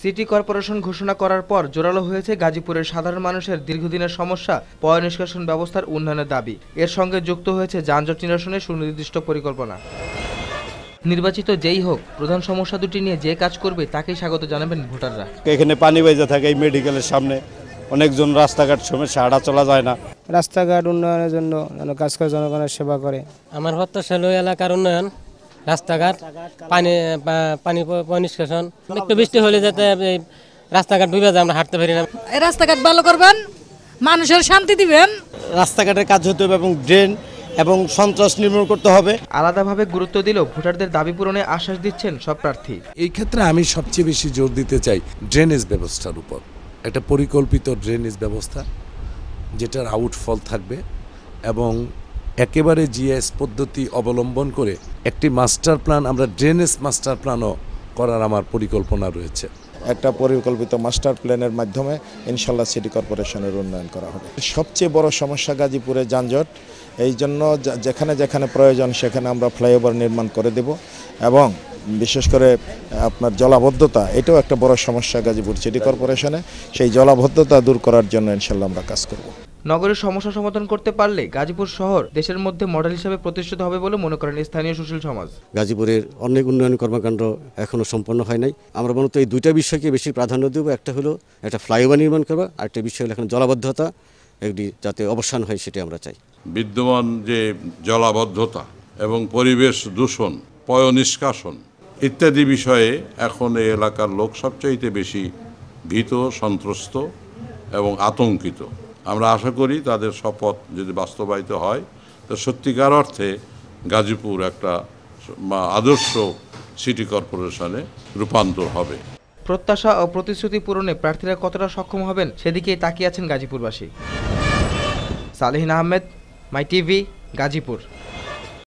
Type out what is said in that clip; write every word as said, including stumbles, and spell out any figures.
City corporation ঘোষণা করার পর জোরালো হয়েছে গাজীপুরের সাধারণ মানুষের দীর্ঘদিনের সমস্যা পয় নিষ্কাশন ব্যবস্থার উন্নয়নের দাবি। এর সঙ্গে যুক্ত হয়েছে যানজট নিরসনের সুনির্দিষ্ট পরিকল্পনা। নির্বাচিত যেই হোক, প্রধান সমস্যা দুটি নিয়ে যে কাজ করবে তাকেই স্বাগত জানাবেন ভোটাররা। এখানে পানি বাইজা থাকে এই মেডিকেলের সামনে, অনেকজন রাস্তাঘাট সমস্যা, হাঁটা চলা যায় না। রাস্তাঘাট উন্নয়নের জন্য কাজ করে, জনগণের সেবা করে। আমার প্রত্যাশা এলাকার উন্নয়ন, রাস্তাঘাট, পানি পানি নিষ্কাশন। একটু বৃষ্টি হলে যাতে রাস্তাঘাট ডুবে যায়, আমরা হাঁটতে পারি না। রাস্তাঘাট ভালো করবেন, মানুষের শান্তি দিবেন। রাস্তাঘাটের কাজ হতে হবে এবং ড্রেন এবং সন্ত্রাস নির্মূল করতে হবে। আলাদাভাবে গুরুত্ব দিলেও ভোটারদের দাবি পূরণে আশ্বাস দিচ্ছেন সব প্রার্থী। এই ক্ষেত্রে আমি সবচেয়ে বেশি জোর দিতে চাই ড্রেনেজ ব্যবস্থার উপর। একটা পরিকল্পিত ড্রেনেজ ব্যবস্থা যেটার আউটফল থাকবে এবং একেবারে জিএস পদ্ধতি অবলম্বন করে একটি মাস্টার প্ল্যান, আমরা ড্রেনেজ মাস্টার প্ল্যানও করার আমার পরিকল্পনা রয়েছে। একটা পরিকল্পিত মাস্টার প্ল্যানের মাধ্যমে ইনশাল্লাহ সিটি কর্পোরেশনের উন্নয়ন করা হবে। সবচেয়ে বড় সমস্যা গাজীপুরে যানজট, এই জন্য যেখানে যেখানে প্রয়োজন সেখানে আমরা ফ্লাইওভার নির্মাণ করে দেব এবং বিশেষ করে আপনার জলাবদ্ধতা, এটাও একটা বড় সমস্যা গাজীপুর সিটি কর্পোরেশনে। সেই জলাবদ্ধতা দূর করার জন্য ইনশাল্লাহ আমরা কাজ করব। নগরের সমস্যা সমাধান করতে পারলে গাজীপুর শহর দেশের মধ্যে মডেল হিসেবে প্রতিষ্ঠিত হবে বলে মনে করেন স্থানীয় সুশীল সমাজ। গাজীপুরের অনেক উন্নয়ন কর্মকাণ্ড এখনো সম্পন্ন হয় নাই। আমরা মূলত এই দুইটা বিষয়কে বেশি প্রাধান্য দেব। একটা হলো একটা ফ্লাইওভার নির্মাণ করা, আর একটা বিষয় হলো এখন জলাবদ্ধতা, এটি যাতে অবসান হয় সেটি আমরা চাই। বিদ্যমান যে জলাবদ্ধতা এবং পরিবেশ দূষণ, পয় নিষ্কাশন ইত্যাদি বিষয়ে এখন এই এলাকার লোক সবচাইতে বেশি ভীত, সন্ত্রস্ত এবং আতঙ্কিত। আমরা আশা করি তাদের শপথ যদি বাস্তবায়িত হয় তো সত্যিকার অর্থে গাজীপুর একটা আদর্শ সিটি কর্পোরেশনে রূপান্তর হবে। প্রত্যাশা ও প্রতিশ্রুতি পূরণে প্রার্থীরা কতটা সক্ষম হবেন সেদিকেই তাকিয়ে আছেন গাজীপুরবাসী। Salehin Ahmed, my TV, Gazipur.